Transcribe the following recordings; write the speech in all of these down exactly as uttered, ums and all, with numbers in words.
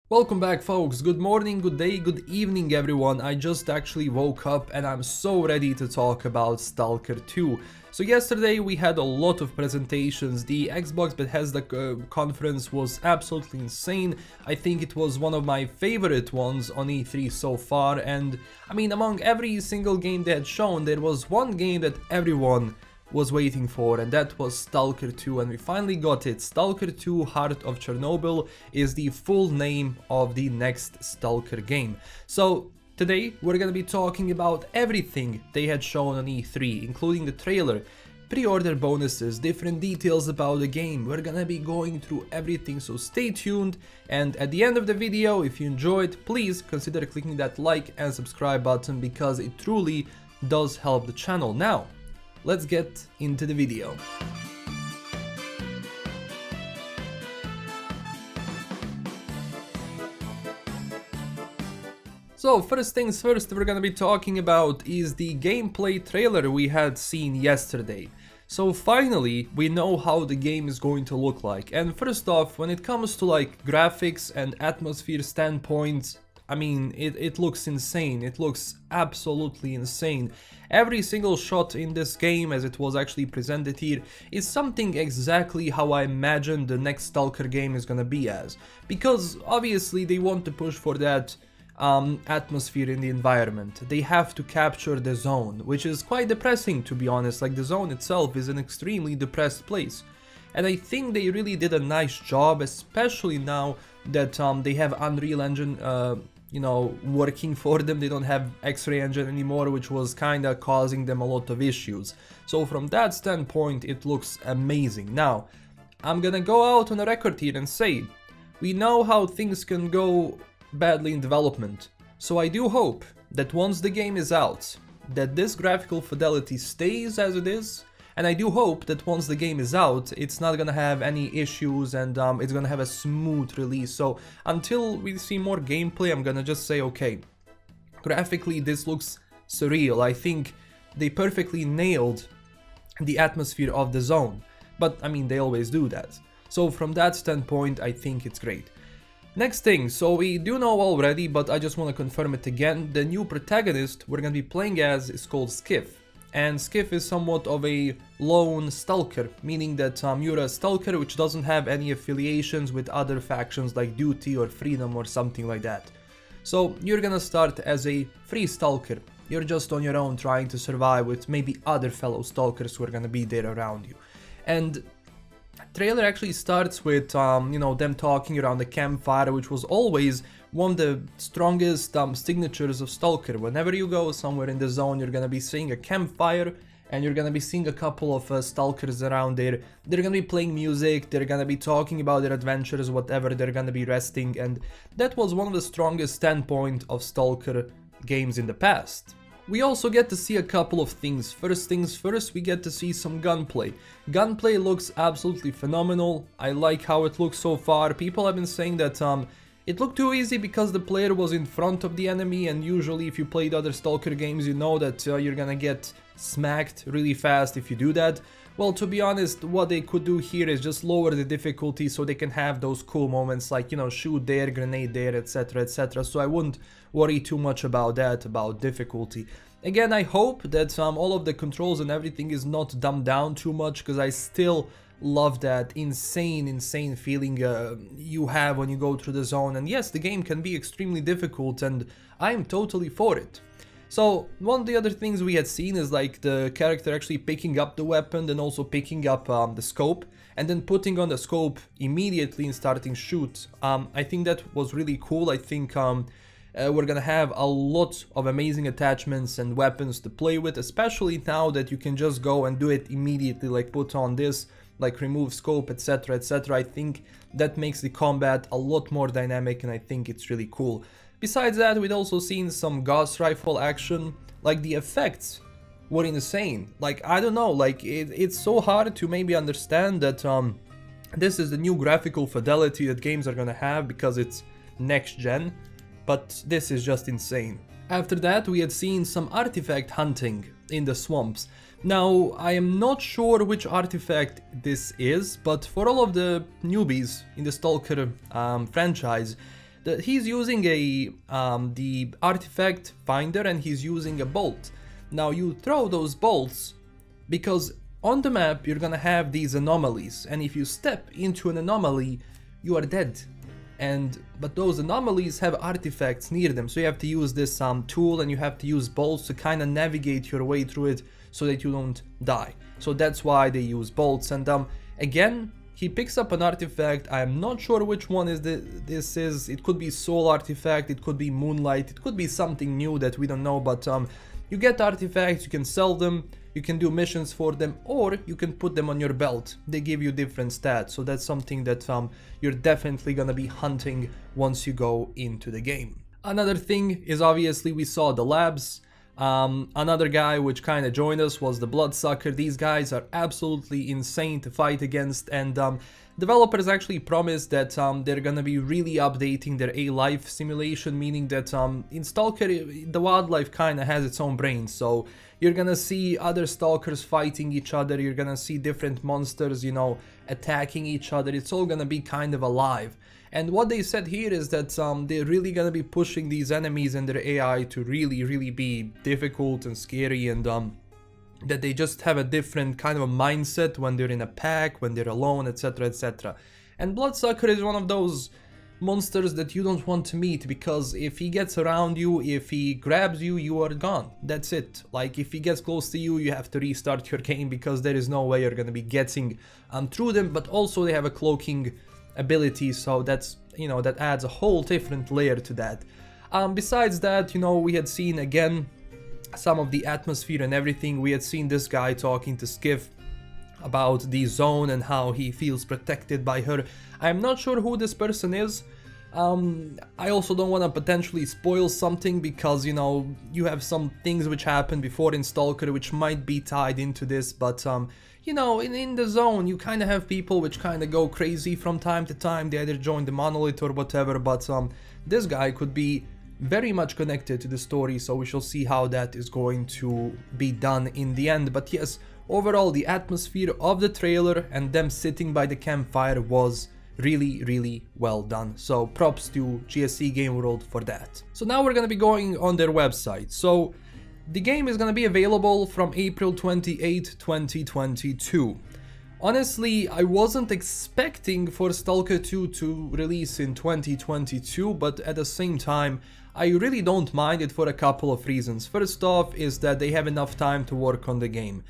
Welcome back, folks. Good morning, good day, good evening, everyone. I just actually woke up and I'm so ready to talk about Stalker two. So yesterday we had a lot of presentations. The Xbox Bethesda uh, conference was absolutely insane. I think it was one of my favorite ones on E three so far, and I mean, among every single game they had shown, there was one game that everyone was waiting for, and that was Stalker two, and we finally got it. Stalker two Heart of Chernobyl is the full name of the next Stalker game. So today we're gonna be talking about everything they had shown on E three, including the trailer, pre-order bonuses, different details about the game. We're gonna be going through everything, so stay tuned, and at the end of the video, if you enjoyed, please consider clicking that like and subscribe button because it truly does help the channel. Now let's get into the video. So first things first, we're gonna be talking about is the gameplay trailer we had seen yesterday. So finally we know how the game is going to look like, and first off, when it comes to like graphics and atmosphere standpoint, I mean, it, it looks insane. It looks absolutely insane. Every single shot in this game, as it was actually presented here, is something exactly how I imagine the next Stalker game is gonna be as. Because obviously they want to push for that um, atmosphere in the environment. They have to capture the zone, which is quite depressing, to be honest. Like, the zone itself is an extremely depressed place. And I think they really did a nice job, especially now that um, they have Unreal Engine uh, you know, working for them. They don't have X-Ray Engine anymore, which was kinda causing them a lot of issues. So from that standpoint, it looks amazing. Now, I'm gonna go out on a record here and say, we know how things can go badly in development. So I do hope that once the game is out, that this graphical fidelity stays as it is. And I do hope that once the game is out, it's not gonna have any issues and um, it's gonna have a smooth release. So until we see more gameplay, I'm gonna just say, okay, graphically this looks surreal. I think they perfectly nailed the atmosphere of the zone. But I mean, they always do that. So from that standpoint, I think it's great. Next thing, so we do know already, but I just want to confirm it again. The new protagonist we're gonna be playing as is called Skiff. And Skiff is somewhat of a lone stalker, meaning that um, you're a stalker which doesn't have any affiliations with other factions like Duty or Freedom or something like that. So you're gonna start as a free stalker. You're just on your own trying to survive with maybe other fellow stalkers who are gonna be there around you. And trailer actually starts with um, you know, them talking around the campfire, which was always one of the strongest um, signatures of Stalker. Whenever you go somewhere in the zone, you're gonna be seeing a campfire and you're gonna be seeing a couple of uh, Stalkers around there. They're gonna be playing music, they're gonna be talking about their adventures, whatever, they're gonna be resting, and that was one of the strongest standpoint of Stalker games in the past. We also get to see a couple of things. First things first, we get to see some gunplay. Gunplay looks absolutely phenomenal. I like how it looks so far. People have been saying that um, it looked too easy because the player was in front of the enemy, and usually if you played other Stalker games, you know that uh, you're gonna get smacked really fast if you do that. Well, to be honest, what they could do here is just lower the difficulty so they can have those cool moments like, you know, shoot there, grenade there, etc, et cetera. So I wouldn't worry too much about that, about difficulty. Again, I hope that um, all of the controls and everything is not dumbed down too much, because I still love that insane, insane feeling uh, you have when you go through the zone. And yes, the game can be extremely difficult, and I'm totally for it. So one of the other things we had seen is like the character actually picking up the weapon and also picking up um, the scope and then putting on the scope immediately and starting shoot. Um, I think that was really cool. I think um, uh, we're gonna have a lot of amazing attachments and weapons to play with, especially now that you can just go and do it immediately, like put on this, like remove scope, etc, et cetera. I think that makes the combat a lot more dynamic, and I think it's really cool. Besides that, we'd also seen some Gauss rifle action. Like, the effects were insane. Like, I don't know, like it, it's so hard to maybe understand that um, this is the new graphical fidelity that games are gonna have because it's next gen, but this is just insane. After that, we had seen some artifact hunting in the swamps. Now, I am not sure which artifact this is, but for all of the newbies in the Stalker um, franchise, The, he's using a um, the artifact finder, and he's using a bolt. Now you throw those bolts because on the map you're gonna have these anomalies, and if you step into an anomaly, you are dead. And but those anomalies have artifacts near them, so you have to use this um, tool, and you have to use bolts to kind of navigate your way through it so that you don't die. So that's why they use bolts. And um, again, he picks up an artifact. I am not sure which one is the, this is. It could be Soul Artifact, it could be Moonlight, it could be something new that we don't know, but um, you get artifacts, you can sell them, you can do missions for them, or you can put them on your belt. They give you different stats, so that's something that um, you're definitely gonna be hunting once you go into the game. Another thing is obviously we saw the labs. Um, another guy which kind of joined us was the Bloodsucker. These guys are absolutely insane to fight against, and um, developers actually promised that um, they're gonna be really updating their A life simulation, meaning that um, in Stalker the wildlife kind of has its own brain, so you're gonna see other stalkers fighting each other, you're gonna see different monsters, you know, attacking each other. It's all gonna be kind of alive. And what they said here is that um, they're really gonna be pushing these enemies and their A I to really, really be difficult and scary, and um, that they just have a different kind of a mindset when they're in a pack, when they're alone, et cetera, et cetera. And Bloodsucker is one of those monsters that you don't want to meet, because if he gets around you, if he grabs you, you are gone. That's it. Like, if he gets close to you, you have to restart your game, because there is no way you're gonna be getting um, through them. But also they have a cloaking ability, so that's, you know, that adds a whole different layer to that. Um, besides that, you know, we had seen again some of the atmosphere and everything. We had seen this guy talking to Skiff about the zone and how he feels protected by her. I'm not sure who this person is. Um, I also don't want to potentially spoil something, because, you know, you have some things which happened before in Stalker which might be tied into this, but um, you know, in, in the zone you kind of have people which kind of go crazy from time to time. They either join the Monolith or whatever, but um, this guy could be very much connected to the story, so we shall see how that is going to be done in the end. But yes, overall the atmosphere of the trailer and them sitting by the campfire was really, really well done. So props to G S C Game World for that. So now we're gonna be going on their website. So the game is gonna be available from April twenty-eighth, twenty twenty-two. Honestly, I wasn't expecting for Stalker two to release in twenty twenty-two, but at the same time, I really don't mind it for a couple of reasons. First off is that they have enough time to work on the game.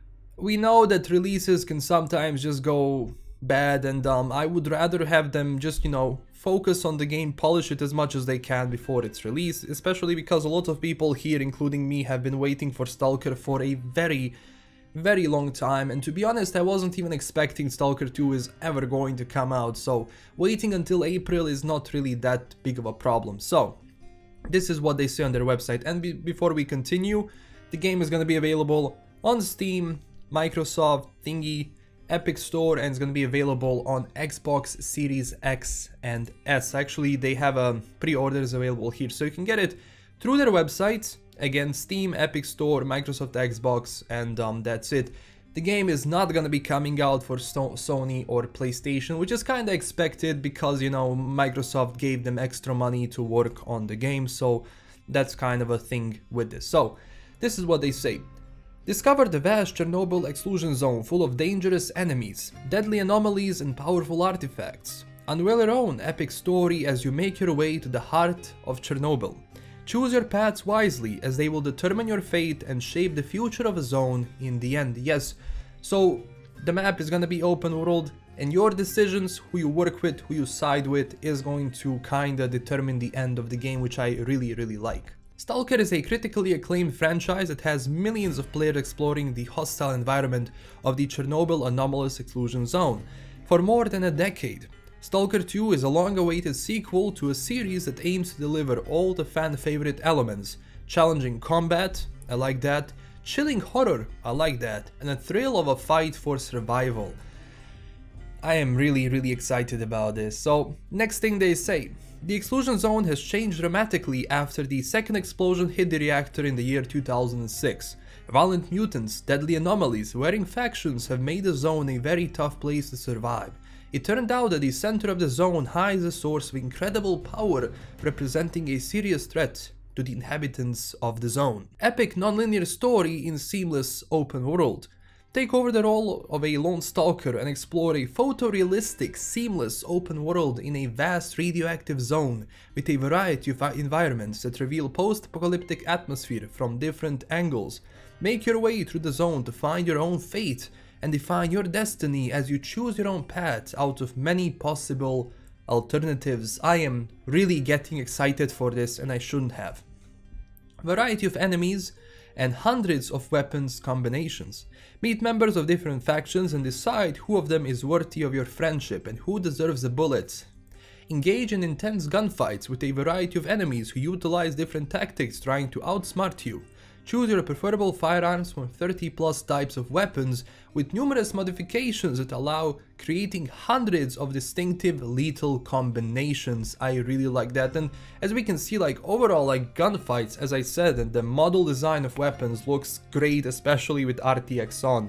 We know that releases can sometimes just go bad, and um, I would rather have them just, you know, focus on the game, polish it as much as they can before its release, especially because a lot of people here, including me, have been waiting for Stalker for a very, very long time, and to be honest, I wasn't even expecting Stalker two is ever going to come out, so waiting until April is not really that big of a problem. So this is what they say on their website, and be before we continue, the game is going to be available on Steam, Microsoft, Thingy, Epic Store, and it's going to be available on Xbox Series X and S. Actually, they have a pre-orders available here, so you can get it through their website. Again, Steam, Epic Store, Microsoft Xbox, and um, that's it. The game is not going to be coming out for so Sony or PlayStation, which is kind of expected because, you know, Microsoft gave them extra money to work on the game, so that's kind of a thing with this. So, this is what they say. Discover the vast Chernobyl exclusion zone full of dangerous enemies, deadly anomalies and powerful artifacts. Unveil your own epic story as you make your way to the heart of Chernobyl. Choose your paths wisely as they will determine your fate and shape the future of a zone in the end. Yes, so the map is gonna be open world, and your decisions, who you work with, who you side with, is going to kinda determine the end of the game, which I really, really like. Stalker is a critically acclaimed franchise that has millions of players exploring the hostile environment of the Chernobyl anomalous exclusion zone for more than a decade. Stalker two is a long-awaited sequel to a series that aims to deliver all the fan-favorite elements: challenging combat, I like that, chilling horror, I like that, and a thrill of a fight for survival. I am really, really excited about this. So, next thing they say. The exclusion zone has changed dramatically after the second explosion hit the reactor in the year two thousand six. Violent mutants, deadly anomalies, warring factions have made the zone a very tough place to survive. It turned out that the center of the zone hides a source of incredible power, representing a serious threat to the inhabitants of the zone. Epic non-linear story in seamless open world. Take over the role of a lone stalker and explore a photorealistic, seamless open world in a vast radioactive zone with a variety of environments that reveal post-apocalyptic atmosphere from different angles. Make your way through the zone to find your own fate and define your destiny as you choose your own path out of many possible alternatives. I am really getting excited for this, and I shouldn't have. Variety of enemies and hundreds of weapons combinations. Meet members of different factions and decide who of them is worthy of your friendship and who deserves a bullet. Engage in intense gunfights with a variety of enemies who utilize different tactics trying to outsmart you. Choose your preferable firearms from thirty plus types of weapons with numerous modifications that allow creating hundreds of distinctive lethal combinations. I really like that, and as we can see, like overall like gunfights, as I said, and the model design of weapons looks great, especially with R T X on.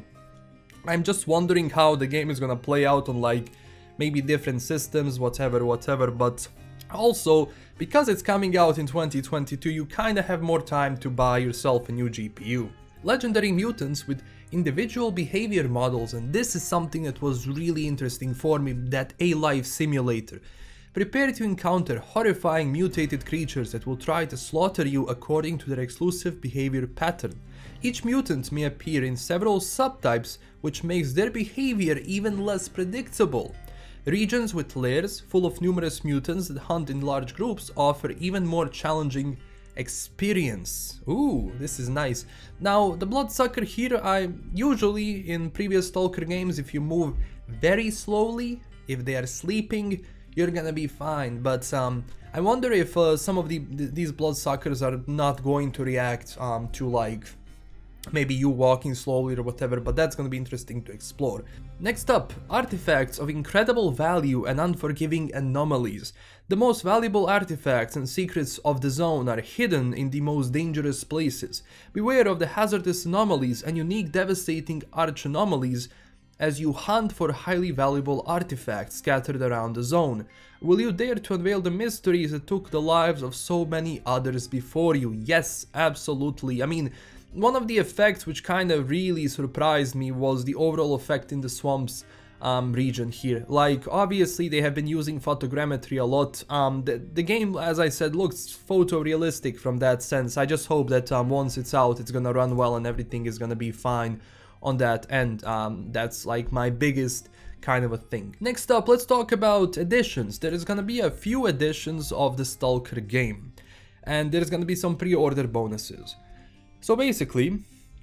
I'm just wondering how the game is gonna play out on like maybe different systems, whatever, whatever, but also, because it's coming out in twenty twenty-two, you kinda have more time to buy yourself a new G P U. Legendary mutants with individual behavior models, and this is something that was really interesting for me, that A-Life simulator. Prepare to encounter horrifying mutated creatures that will try to slaughter you according to their exclusive behavior pattern. Each mutant may appear in several subtypes, which makes their behavior even less predictable. Regions with lairs full of numerous mutants that hunt in large groups offer even more challenging experience. Ooh, this is nice. Now, the Bloodsucker here, I usually in previous Stalker games, if you move very slowly, if they are sleeping, you're gonna be fine. But um, I wonder if uh, some of the, th these Bloodsuckers are not going to react um, to like maybe you walking slowly or whatever, but that's gonna be interesting to explore. Next up, artifacts of incredible value and unforgiving anomalies. The most valuable artifacts and secrets of the zone are hidden in the most dangerous places. Beware of the hazardous anomalies and unique devastating arch anomalies as you hunt for highly valuable artifacts scattered around the zone. Will you dare to unveil the mysteries that took the lives of so many others before you? Yes, absolutely. I mean, one of the effects which kind of really surprised me was the overall effect in the swamps um, region here. Like, obviously they have been using photogrammetry a lot. Um, the, the game, as I said, looks photorealistic from that sense. I just hope that um, once it's out, it's gonna run well and everything is gonna be fine on that end. Um, that's like my biggest kind of a thing. Next up, let's talk about editions. There is gonna be a few editions of the Stalker game, and there's gonna be some pre-order bonuses. So basically,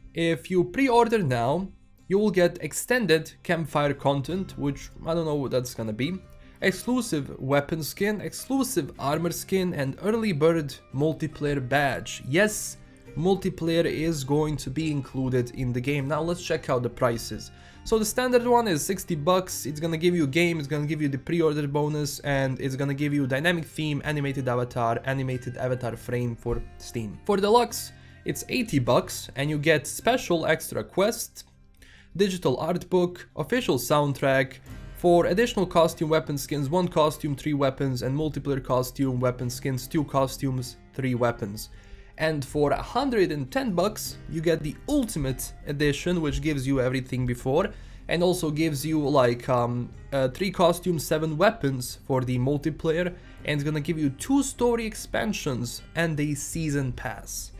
if you pre-order now, you will get extended campfire content, which I don't know what that's gonna be, exclusive weapon skin, exclusive armor skin, and early bird multiplayer badge. Yes, multiplayer is going to be included in the game. Now let's check out the prices. So the standard one is sixty bucks. It's gonna give you a game, it's gonna give you the pre-order bonus, and it's gonna give you dynamic theme, animated avatar, animated avatar frame for Steam. For deluxe, it's eighty bucks, and you get special extra quest, digital art book, official soundtrack. For additional costume weapon skins, one costume, three weapons, and multiplayer costume weapon skins, two costumes, three weapons. And for one hundred ten bucks, you get the Ultimate Edition, which gives you everything before, and also gives you like um, uh, three costumes, seven weapons for the multiplayer, and it's gonna give you two story expansions and a season pass.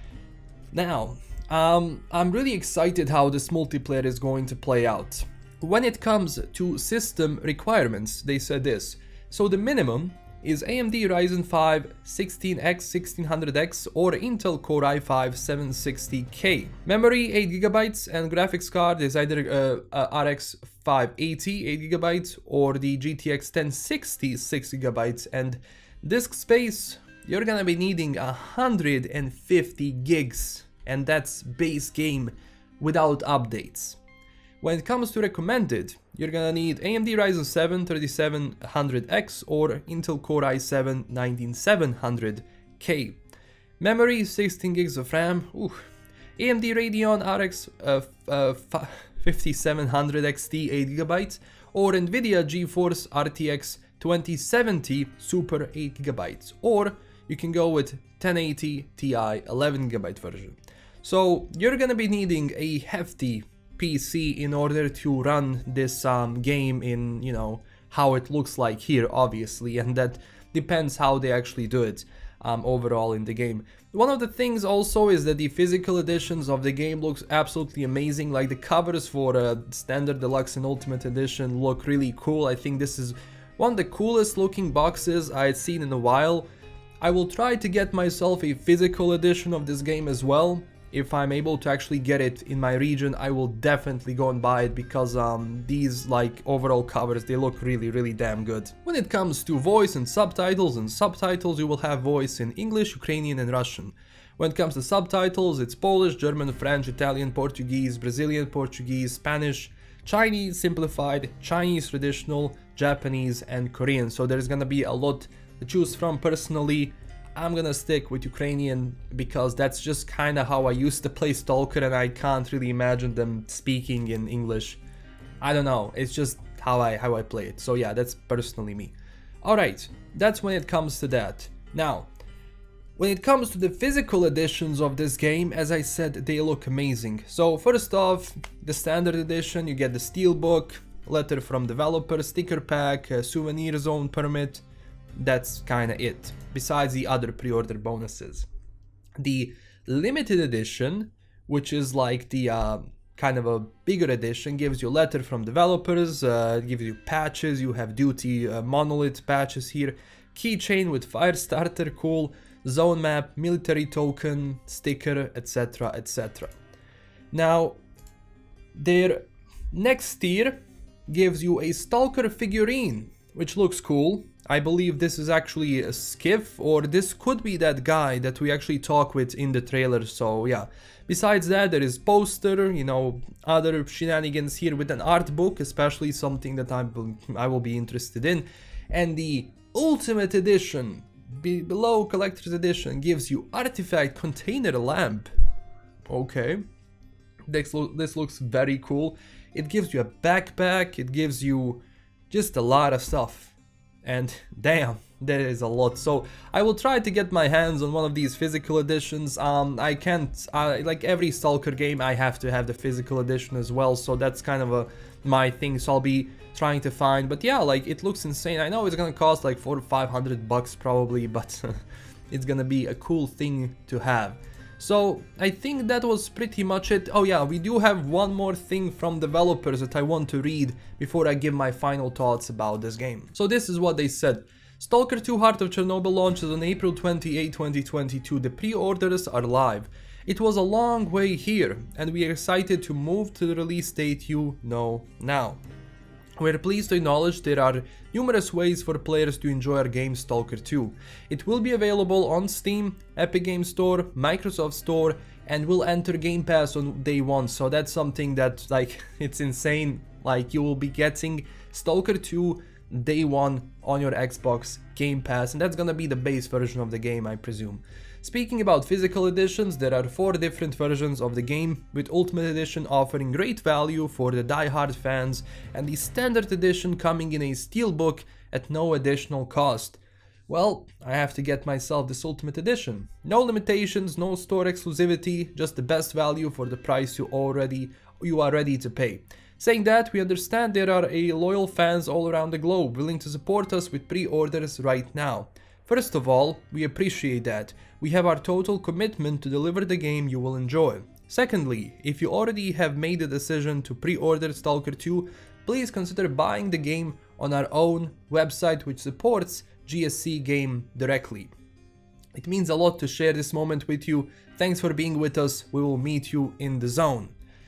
Now, um, I'm really excited how this multiplayer is going to play out. When it comes to system requirements, they said this. So the minimum is A M D Ryzen five sixteen X sixteen hundred X or Intel Core i five seven sixty K. Memory eight gigabytes and graphics card is either uh, uh, R X five eighty eight gigabytes or the G T X ten sixty six gigabytes, and disk space, you're gonna be needing one hundred fifty gigs, and that's base game without updates. When it comes to recommended, you're gonna need A M D Ryzen seven thirty-seven hundred X or Intel Core i seven nineteen-seven hundred K. Memory sixteen gigs of RAM, ooh. A M D Radeon R X uh, uh, fifty-seven hundred X T eight gigabytes or Nvidia GeForce R T X twenty seventy Super eight gigabytes, or you can go with ten eighty Ti eleven gigabyte version. So you're gonna be needing a hefty P C in order to run this um, game in, you know, how it looks like here, obviously, and that depends how they actually do it um, overall in the game. One of the things also is that the physical editions of the game looks absolutely amazing. Like the covers for uh, Standard, Deluxe and Ultimate Edition look really cool. I think this is one of the coolest looking boxes I've seen in a while. I will try to get myself a physical edition of this game as well. If I'm able to actually get it in my region, I will definitely go and buy it, because um, these like overall covers, they look really really damn good. When it comes to voice and subtitles and subtitles, you will have voice in English, Ukrainian and Russian. When it comes to subtitles, it's Polish, German, French, Italian, Portuguese, Brazilian Portuguese, Spanish, Chinese simplified, Chinese traditional, Japanese and Korean. So there's gonna be a lot to choose from. Personally, I'm gonna stick with Ukrainian because that's just kind of how I used to play Stalker, and I can't really imagine them speaking in English. I don't know, it's just how I how I play it. So yeah, that's personally me. Alright, that's when it comes to that. Now, when it comes to the physical editions of this game, as I said, they look amazing. So first off, the standard edition, you get the steelbook, letter from developer, sticker pack, a souvenir zone permit. That's kinda it, besides the other pre-order bonuses. The limited edition, which is like the uh, kind of a bigger edition, gives you a letter from developers, uh, gives you patches, you have duty uh, monolith patches here, keychain with fire starter, cool, zone map, military token, sticker, etc, et cetera. Now, their next tier gives you a Stalker figurine, which looks cool. I believe this is actually a Skiff, or this could be that guy that we actually talk with in the trailer, so yeah. Besides that, there is poster, you know, other shenanigans here with an art book, especially something that I will, I will be interested in. And the Ultimate Edition, be below Collector's Edition, gives you Artifact Container Lamp. Okay, this, lo this looks very cool. It gives you a backpack, it gives you just a lot of stuff. And damn, there is a lot. So I will try to get my hands on one of these physical editions. Um, I can't, uh, like every Stalker game, I have to have the physical edition as well. So that's kind of a my thing. So I'll be trying to find. But yeah, like it looks insane. I know it's gonna cost like four or five hundred bucks probably, but it's gonna be a cool thing to have. So I think that was pretty much it. Oh yeah, we do have one more thing from developers that I want to read before I give my final thoughts about this game. So this is what they said. Stalker two Heart of Chernobyl launches on April twenty-eighth, twenty twenty-two. The pre-orders are live. It was a long way here, and we are excited to move to the release date you know now. We're pleased to acknowledge there are numerous ways for players to enjoy our game Stalker two. It will be available on Steam, Epic Games Store, Microsoft Store, and will enter Game Pass on day one. So that's something that, like, it's insane. Like, you will be getting Stalker two day one on your Xbox Game Pass, and that's gonna be the base version of the game, I presume. Speaking about physical editions, there are four different versions of the game, with Ultimate Edition offering great value for the die-hard fans, and the Standard Edition coming in a steelbook at no additional cost. Well, I have to get myself this Ultimate Edition. No limitations, no store exclusivity, just the best value for the price you already you are ready to pay. Saying that, we understand there are a loyal fans all around the globe willing to support us with pre-orders right now. First of all, we appreciate that. We have our total commitment to deliver the game you will enjoy. Secondly, if you already have made the decision to pre-order Stalker two, please consider buying the game on our own website, which supports G S C Game directly. It means a lot to share this moment with you. Thanks for being with us. We will meet you in the zone.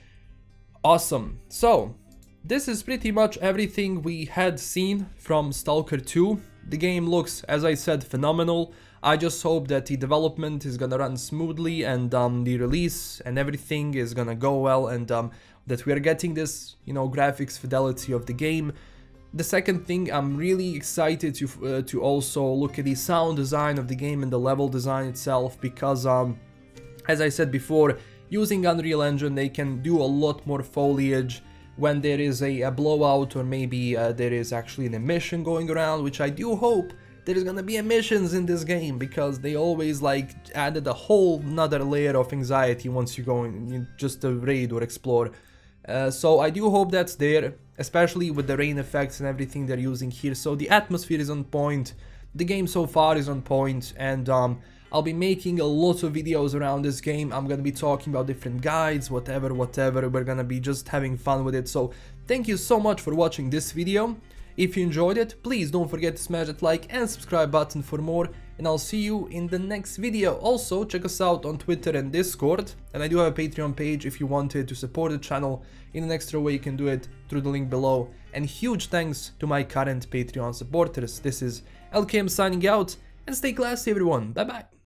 Awesome. So, this is pretty much everything we had seen from Stalker two. The game looks, as I said, phenomenal. I just hope that the development is gonna run smoothly, and um, the release and everything is gonna go well, and um, that we are getting this, you know, graphics fidelity of the game. The second thing, I'm really excited to uh, to also look at the sound design of the game and the level design itself, because um, as I said before, using Unreal Engine, they can do a lot more foliage, when there is a, a blowout, or maybe uh, there is actually an mission going around, which I do hope there's gonna be missions in this game, because they always like added a whole another layer of anxiety once you go in you just to raid or explore. Uh, so I do hope that's there, especially with the rain effects and everything they're using here. So the atmosphere is on point, the game so far is on point, and um, I'll be making a lot of videos around this game. I'm gonna be talking about different guides, whatever, whatever. We're gonna be just having fun with it. So thank you so much for watching this video. If you enjoyed it, please don't forget to smash that like and subscribe button for more, and I'll see you in the next video. Also, check us out on Twitter and Discord, and I do have a Patreon page if you wanted to support the channel in an extra way. You can do it through the link below. And huge thanks to my current Patreon supporters. This is L K M signing out, and stay classy everyone. Bye bye.